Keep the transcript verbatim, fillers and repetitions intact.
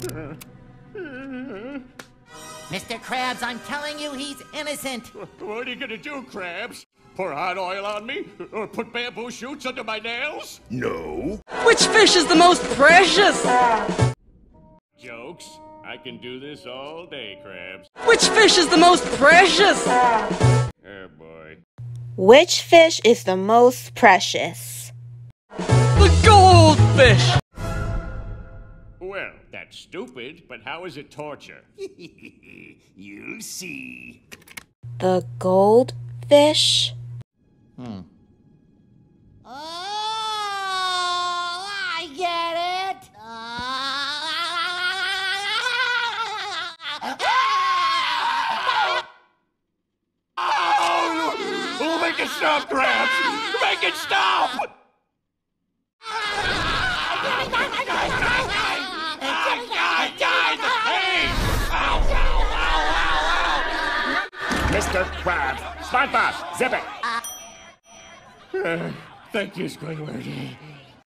Mister Krabs, I'm telling you, he's innocent. What are you gonna do, Krabs? Pour hot oil on me? Or put bamboo shoots under my nails? No. Which fish is the most precious? Jokes. I can do this all day, Krabs. Which fish is the most precious? Oh, boy. Which fish is the most precious? The goldfish! Well, that's stupid, but how is it torture? You'll see. The goldfish? Hmm. Oh, I get it. Oh, make it stop, Krabs! Make it stop! Mister Krabs, SpongeBob, zip it! Uh, thank you, Squidward.